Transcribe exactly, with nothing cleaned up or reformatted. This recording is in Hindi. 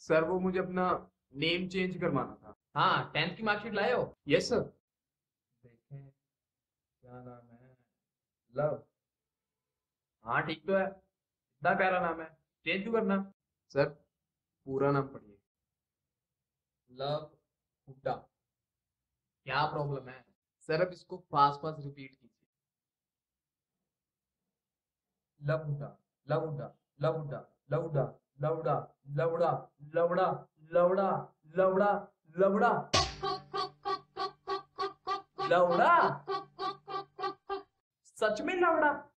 सर वो मुझे अपना नेम चेंज करवाना था। हाँ, टेंथ की मार्कशीट लाए हो? Yes sir. देखें, क्या नाम है? लव। हाँ ठीक तो है, इतना प्यारा नाम है, चेंज क्यों करना? सर पूरा नाम पढ़िए। लव हुड्डा। क्या प्रॉब्लम है? सर अब इसको फास्ट फास्ट रिपीट कीजिए। लव हुड्डा, लव हुड्डा, लव हुड्डा, लव हुड्डा, लवड़ा, लवड़ा, लवड़ा, लवड़ा, लवड़ा, लवड़ा, लवड़ा, सच में लवड़ा।